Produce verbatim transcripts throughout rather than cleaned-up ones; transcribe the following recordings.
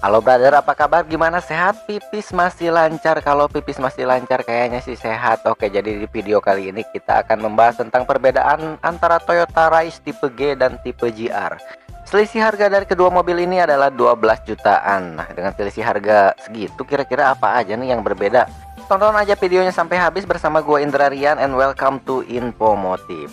Halo brother, apa kabar? Gimana, sehat? Pipis masih lancar? Kalau pipis masih lancar kayaknya sih sehat. Oke, jadi di video kali ini kita akan membahas tentang perbedaan antara Toyota Rise tipe G dan tipe G R. Selisih harga dari kedua mobil ini adalah dua belas jutaan. Nah, dengan selisih harga segitu kira-kira apa aja nih yang berbeda? Tonton aja videonya sampai habis bersama gue Indra Rian, and welcome to Infomotif.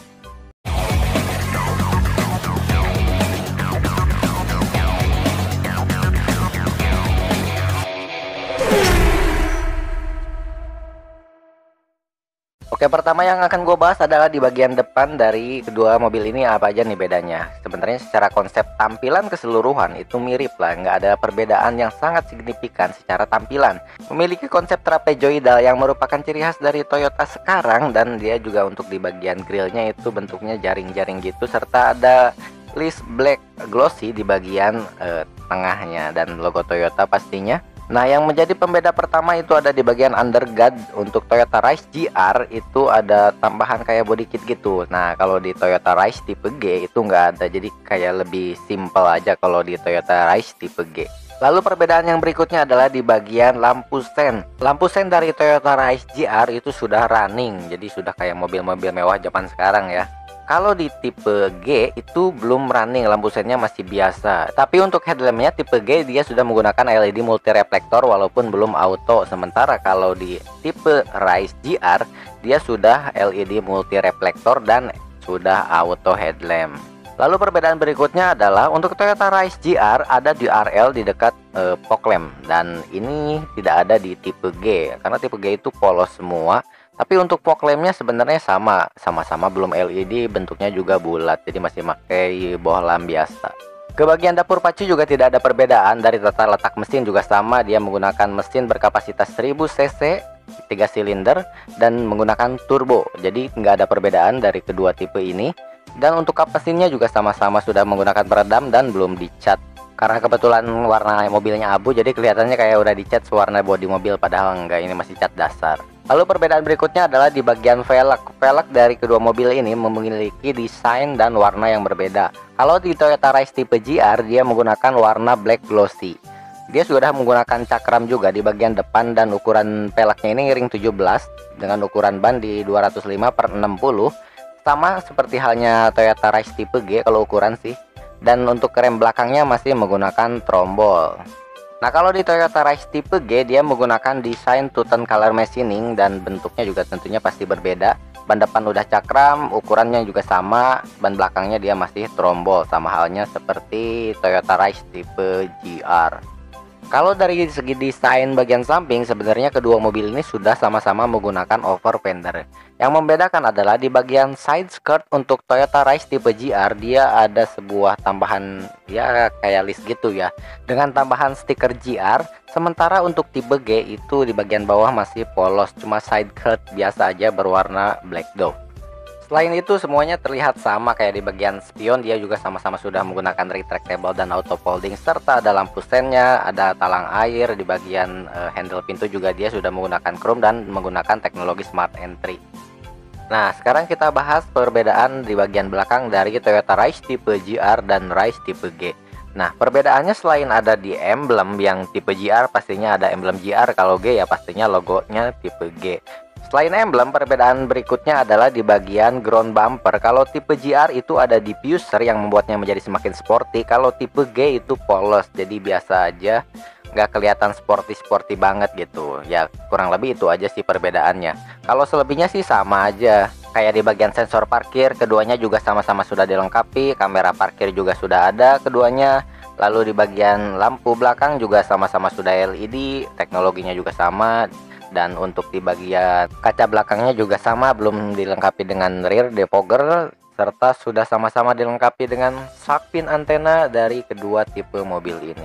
Oke, pertama yang akan gue bahas adalah di bagian depan dari kedua mobil ini apa aja nih bedanya. Sebenarnya secara konsep tampilan keseluruhan itu mirip lah, nggak ada perbedaan yang sangat signifikan secara tampilan. Memiliki konsep trapezoidal yang merupakan ciri khas dari Toyota sekarang, dan dia juga untuk di bagian grillnya itu bentuknya jaring-jaring gitu, serta ada list black glossy di bagian eh, tengahnya dan logo Toyota pastinya. Nah, yang menjadi pembeda pertama itu ada di bagian underguard. Untuk Toyota Rise G R itu ada tambahan kayak body kit gitu. Nah, kalau di Toyota Rise tipe G itu nggak ada, jadi kayak lebih simple aja kalau di Toyota Rise tipe G. Lalu perbedaan yang berikutnya adalah di bagian lampu sen. Lampu sen dari Toyota Rise G R itu sudah running, jadi sudah kayak mobil-mobil mewah zaman sekarang ya. Kalau di tipe G itu belum running, lampu sennya masih biasa. Tapi untuk headlampnya tipe G dia sudah menggunakan L E D multi reflektor walaupun belum auto. Sementara kalau di tipe Rise G R dia sudah L E D multi reflektor dan sudah auto headlamp. Lalu perbedaan berikutnya adalah untuk Toyota Rise G R ada di R L di dekat eh, fog lamp, dan ini tidak ada di tipe G karena tipe G itu polos semua. Tapi untuk fog lampnya sebenarnya sama, sama-sama belum L E D, bentuknya juga bulat, jadi masih pakai bohlam biasa. Ke bagian dapur pacu juga tidak ada perbedaan, dari tata letak mesin juga sama, dia menggunakan mesin berkapasitas seribu cc, tiga silinder, dan menggunakan turbo, jadi nggak ada perbedaan dari kedua tipe ini. Dan untuk kap mesinnya juga sama-sama sudah menggunakan peredam dan belum dicat. Karena kebetulan warna mobilnya abu, jadi kelihatannya kayak udah dicat warna bodi mobil, padahal enggak, ini masih cat dasar. Lalu perbedaan berikutnya adalah di bagian velg. Velg dari kedua mobil ini memiliki desain dan warna yang berbeda. Kalau di Toyota Rise tipe G R dia menggunakan warna black glossy. Dia sudah menggunakan cakram juga di bagian depan, dan ukuran velgnya ini ring tujuh belas dengan ukuran ban di dua ratus lima per enam puluh. Sama seperti halnya Toyota Rise tipe G kalau ukuran sih. Dan untuk rem belakangnya masih menggunakan trombol. Nah, kalau di Toyota Rise tipe G dia menggunakan desain two-tone color machining, dan bentuknya juga tentunya pasti berbeda. Ban depan udah cakram, ukurannya juga sama, ban belakangnya dia masih trombol, sama halnya seperti Toyota Rise tipe G R. Kalau dari segi desain bagian samping, sebenarnya kedua mobil ini sudah sama-sama menggunakan over fender. Yang membedakan adalah di bagian side skirt. Untuk Toyota Rise tipe G R dia ada sebuah tambahan ya kayak list gitu ya, dengan tambahan stiker G R. Sementara untuk tipe G itu di bagian bawah masih polos, cuma side skirt biasa aja berwarna black dove. Selain itu semuanya terlihat sama, kayak di bagian spion dia juga sama-sama sudah menggunakan retractable dan auto folding, serta ada lampu sennya, ada talang air. Di bagian uh, handle pintu juga dia sudah menggunakan chrome dan menggunakan teknologi smart entry. Nah, sekarang kita bahas perbedaan di bagian belakang dari Toyota Rise tipe G R dan Rise tipe G. Nah, perbedaannya selain ada di emblem, yang tipe G R pastinya ada emblem G R, kalau G ya pastinya logonya tipe G. Selain emblem, perbedaan berikutnya adalah di bagian ground bumper. Kalau tipe G R itu ada diffuser yang membuatnya menjadi semakin sporty. Kalau tipe G itu polos, jadi biasa aja, nggak kelihatan sporty-sporty banget gitu. Ya kurang lebih itu aja sih perbedaannya. Kalau selebihnya sih sama aja. Kayak di bagian sensor parkir, keduanya juga sama-sama sudah dilengkapi. Kamera parkir juga sudah ada keduanya. Lalu di bagian lampu belakang juga sama-sama sudah L E D, teknologinya juga sama. Dan untuk di bagian kaca belakangnya juga sama, belum dilengkapi dengan rear defogger, serta sudah sama-sama dilengkapi dengan shark fin antena dari kedua tipe mobil ini.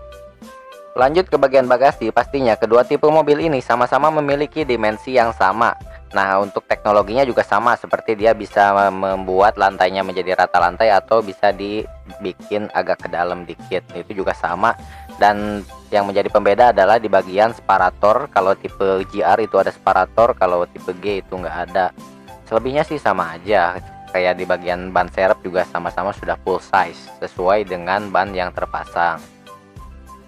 Lanjut ke bagian bagasi, pastinya kedua tipe mobil ini sama-sama memiliki dimensi yang sama. Nah, untuk teknologinya juga sama, seperti dia bisa membuat lantainya menjadi rata lantai atau bisa dibikin agak ke dalam dikit, itu juga sama. Dan yang menjadi pembeda adalah di bagian separator. Kalau tipe G R itu ada separator, kalau tipe G itu nggak ada. Selebihnya sih sama aja, kayak di bagian ban serep juga sama-sama sudah full size sesuai dengan ban yang terpasang.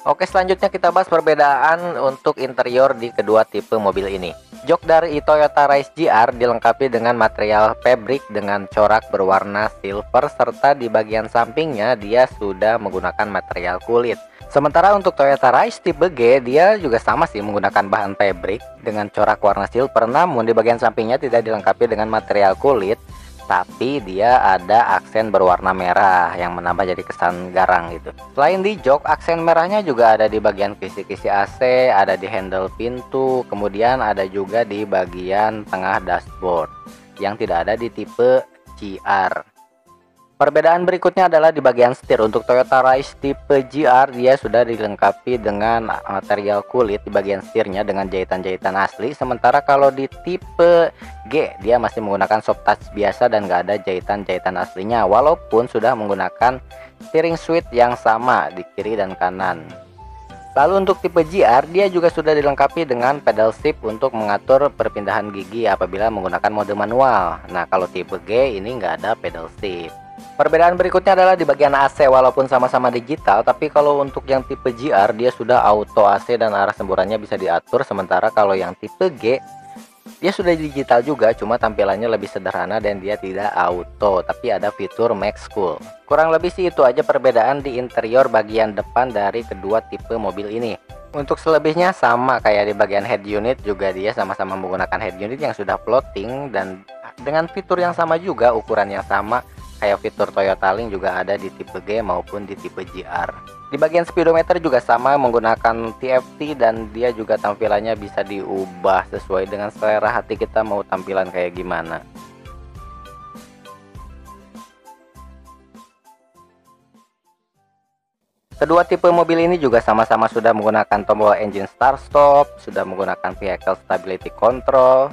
Oke, selanjutnya kita bahas perbedaan untuk interior di kedua tipe mobil ini. Jok dari Toyota Race G R dilengkapi dengan material fabric dengan corak berwarna silver, serta di bagian sampingnya dia sudah menggunakan material kulit. Sementara untuk Toyota Race tipe G, dia juga sama sih menggunakan bahan fabric dengan corak warna silver, namun di bagian sampingnya tidak dilengkapi dengan material kulit, tapi dia ada aksen berwarna merah yang menambah jadi kesan garang gitu. Selain di jok, aksen merahnya juga ada di bagian kisi-kisi A C, ada di handle pintu, kemudian ada juga di bagian tengah dashboard yang tidak ada di tipe G R. Perbedaan berikutnya adalah di bagian setir. Untuk Toyota Race tipe G R, dia sudah dilengkapi dengan material kulit di bagian setirnya dengan jahitan-jahitan asli. Sementara kalau di tipe G, dia masih menggunakan soft touch biasa dan gak ada jahitan-jahitan aslinya, walaupun sudah menggunakan steering switch yang sama di kiri dan kanan. Lalu untuk tipe G R, dia juga sudah dilengkapi dengan pedal shift untuk mengatur perpindahan gigi apabila menggunakan mode manual. Nah, kalau tipe G ini nggak ada pedal shift. Perbedaan berikutnya adalah di bagian A C. Walaupun sama-sama digital, tapi kalau untuk yang tipe G R dia sudah auto A C dan arah semburannya bisa diatur. Sementara kalau yang tipe G dia sudah digital juga, cuma tampilannya lebih sederhana dan dia tidak auto, tapi ada fitur Max Cool. Kurang lebih sih itu aja perbedaan di interior bagian depan dari kedua tipe mobil ini. Untuk selebihnya sama kayak di bagian head unit, juga dia sama-sama menggunakan head unit yang sudah floating dan dengan fitur yang sama juga, ukuran yang sama. Kayak fitur Toyota Link juga ada di tipe G maupun di tipe G R. Di bagian speedometer juga sama menggunakan T F T dan dia juga tampilannya bisa diubah sesuai dengan selera hati kita mau tampilan kayak gimana. Kedua tipe mobil ini juga sama-sama sudah menggunakan tombol engine start stop, sudah menggunakan vehicle stability control,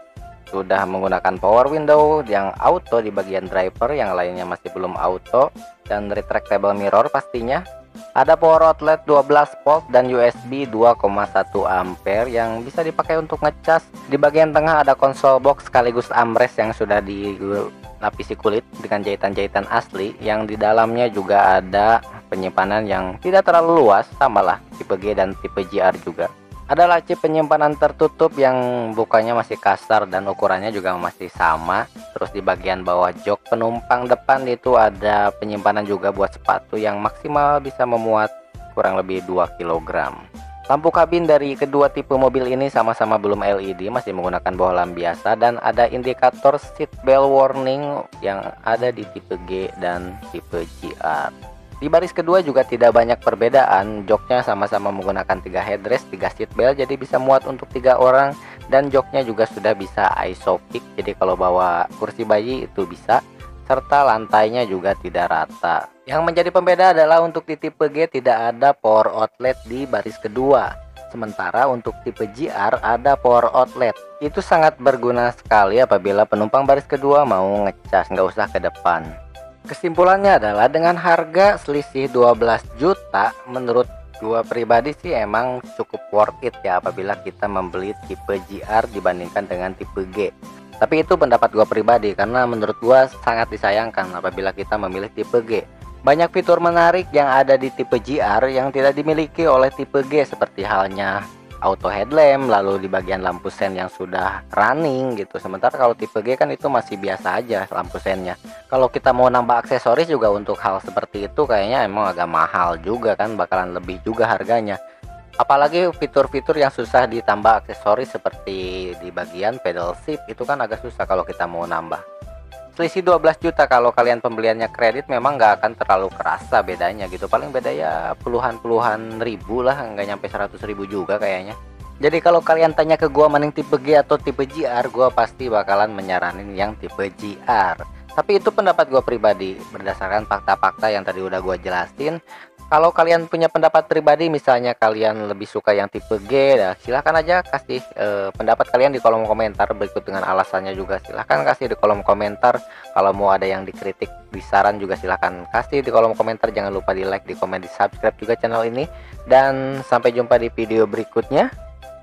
sudah menggunakan power window yang auto di bagian driver, yang lainnya masih belum auto, dan retractable mirror pastinya. Ada power outlet dua belas volt dan U S B dua koma satu ampere yang bisa dipakai untuk ngecas. Di bagian tengah ada console box sekaligus armrest yang sudah dilapisi kulit dengan jahitan-jahitan asli, yang di dalamnya juga ada penyimpanan yang tidak terlalu luas, samalah tipe G dan tipe G R juga. Ada laci penyimpanan tertutup yang bukanya masih kasar dan ukurannya juga masih sama. Terus di bagian bawah jok penumpang depan itu ada penyimpanan juga buat sepatu yang maksimal bisa memuat kurang lebih dua kilogram. Lampu kabin dari kedua tipe mobil ini sama-sama belum L E D, masih menggunakan bohlam biasa, dan ada indikator seat belt warning yang ada di tipe G dan tipe G R. Di baris kedua juga tidak banyak perbedaan, joknya sama-sama menggunakan tiga headrest, tiga seat belt, jadi bisa muat untuk tiga orang, dan joknya juga sudah bisa isofix, jadi kalau bawa kursi bayi itu bisa, serta lantainya juga tidak rata. Yang menjadi pembeda adalah untuk di tipe G tidak ada power outlet di baris kedua, sementara untuk tipe G R ada power outlet. Itu sangat berguna sekali apabila penumpang baris kedua mau ngecas, nggak usah ke depan. Kesimpulannya adalah dengan harga selisih dua belas juta, menurut gua pribadi sih emang cukup worth it ya apabila kita membeli tipe G R dibandingkan dengan tipe G. Tapi itu pendapat gua pribadi, karena menurut gua sangat disayangkan apabila kita memilih tipe G. Banyak fitur menarik yang ada di tipe G R yang tidak dimiliki oleh tipe G, seperti halnya auto headlamp, lalu di bagian lampu sen yang sudah running gitu. Sementara kalau tipe G kan itu masih biasa aja lampu sennya. Kalau kita mau nambah aksesoris juga untuk hal seperti itu kayaknya emang agak mahal juga kan, bakalan lebih juga harganya. Apalagi fitur-fitur yang susah ditambah aksesoris seperti di bagian pedal shift, itu kan agak susah kalau kita mau nambah. Selisih dua belas juta, kalau kalian pembeliannya kredit memang nggak akan terlalu kerasa bedanya gitu. Paling beda ya puluhan-puluhan ribu lah, nggak nyampe seratus ribu juga kayaknya. Jadi kalau kalian tanya ke gua mending tipe G atau tipe G R, gua pasti bakalan menyaranin yang tipe G R. Tapi itu pendapat gua pribadi berdasarkan fakta-fakta yang tadi udah gua jelasin. Kalau kalian punya pendapat pribadi, misalnya kalian lebih suka yang tipe G, nah silahkan aja kasih eh, pendapat kalian di kolom komentar berikut dengan alasannya juga. Silahkan kasih di kolom komentar. Kalau mau ada yang dikritik, disaran juga silahkan kasih di kolom komentar. Jangan lupa di like, di komen, di subscribe juga channel ini. Dan sampai jumpa di video berikutnya.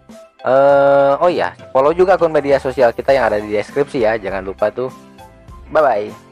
eh, Oh ya, follow juga akun media sosial kita yang ada di deskripsi ya. Jangan lupa tuh. Bye bye.